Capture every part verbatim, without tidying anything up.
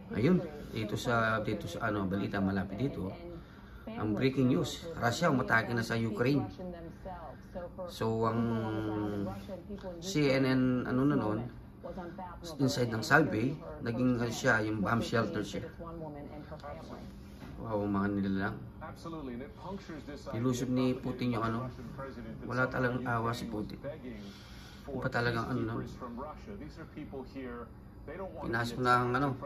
Ayun, dito sa dito sa ano balita malapit dito. Ang breaking news, Russia umatake na sa Ukraine. So ang C N N ano na noon, inside ng Salve, naging ano siya, yung bomb shelter siya. Wow, mga nila lang. Nilusob ni Putin yung ano, wala talagang awa si Putin. Iba talagang ano, no? Pinasok na ang ano.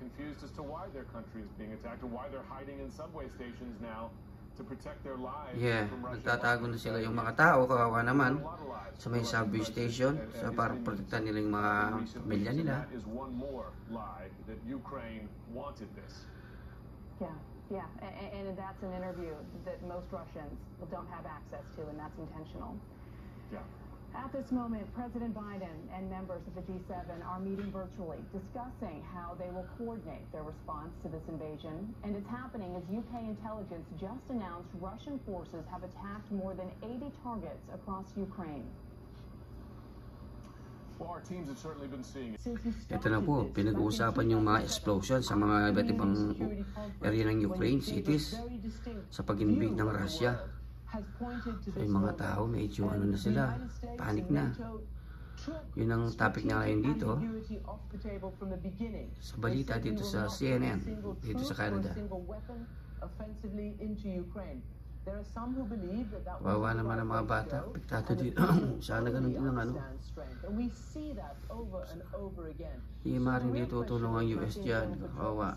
Yeah, nagtatago na sila yung mga tao, kawawa naman, sa may subway station, sa para protektahan nila yung mga pamilya nila. Yeah, yeah, and, and that's an interview that most Russians don't have access to, and that's intentional. Yeah. At this moment, President Biden and members of the G seven are meeting virtually, discussing how they will coordinate their response to this invasion. And it's happening as U K intelligence just announced Russian forces have attacked more than eighty targets across Ukraine. Well, our teams have certainly been seeing it. Ito na po, pinag-uusapan yung mga explosion sa mga iba't ibang area ng Ukraine cities sa pag-invade ng Russia. So yung mga tao, medyo ano na sila, panic na. Yun ang topic na ngayon dito sa balita dito sa C N N, dito sa Canada. Wawa naman ang mga bata, apektado dito. Sana ganun din ang ano. Hindi maaaring dito tutulong ang U S dyan, wawa.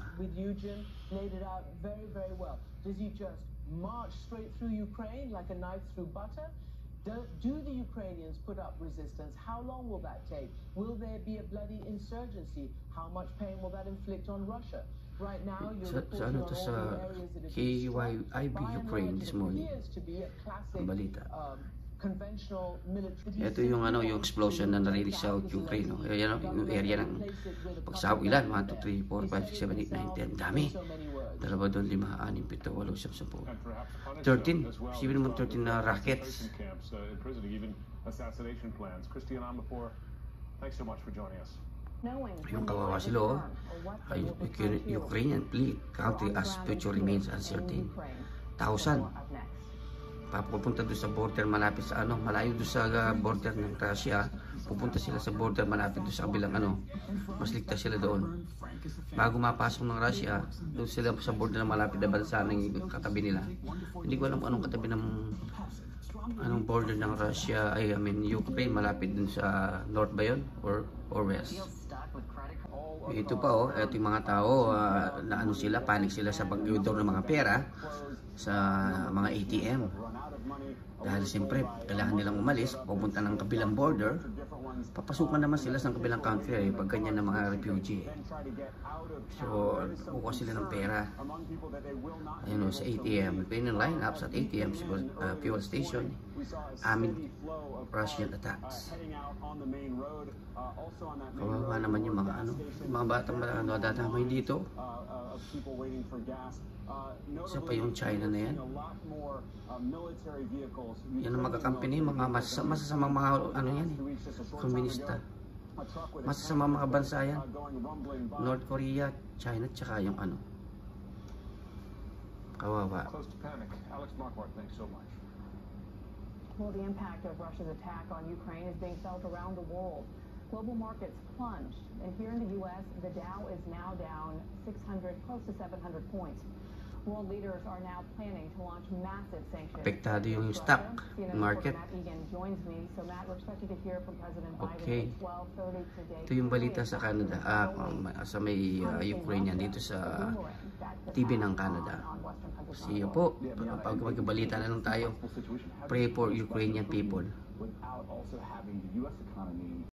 March straight through Ukraine like a knife through butter? Do, do the Ukrainians put up resistance? How long will that take? Will there be a bloody insurgency? How much pain will that inflict on Russia? Right now, you're reporting on all the areas that are K Y I B Ukraine this morning. Ang balita. Ito yung ano, yung explosion na narinig sa Ukraine, no? Ayan, yung area ng pagsabog ilan, one, two, three, four, five, six, seven, eight, nine, ten, dami. Dalawa doon, lima, anim, pito, walo, siyam, sampu. thirteen, isipin naman thirteen na rockets. Yung kawawa sila, oh. Ay, Ukrainian fleet country as future remains uncertain. Thousand. Papupunta doon sa border malapit sa ano, malayo doon sa uh, border ng Russia. Pupunta sila sa border malapit doon sa kabilang ano, mas ligtas sila doon. Bago mapasok ng Russia, doon sila sa border na malapit na bansa ng katabi nila. Hindi ko alam anong katabi ng anong border ng Russia, ay I mean Ukraine, malapit doon sa north ba yun? Or, or west? Ito pa oh, ito yung mga tao uh, na ano sila, panic sila sa pag-withdraw ng mga pera sa mga A T M. Dahil siyempre, kailangan nilang umalis, pupunta ng kabilang border, papasukan naman sila sa kabilang country eh, pag ganyan ng mga refugee. So, kukuha sila ng pera. Ayun o, sa A T M. Pwede line-ups at A T M, uh, fuel station, amid Russian attacks. Kawawa naman yung mga ano, mga batang madadamay dito. Isa pa yung China na yan. Yan ang magkakampi mga masasamang mga ano yan eh, komunista. Masasamang mga bansa yan. North Korea, China, tsaka yung ano. Kawawa. Well, the impact of Russia's attack on Ukraine is being felt around the world. Global markets plunged, and here in the U S, the Dow is now down six hundred, close to seven hundred points. World leaders are now planning to launch massive sanctions. Apektado yung stock market. Okay. Ito yung balita sa Canada, ah, sa may uh, Ukrainian dito sa T V ng Canada. See you po. Pag magbalita na lang tayo. Pray for Ukrainian people. Without also having the U S economy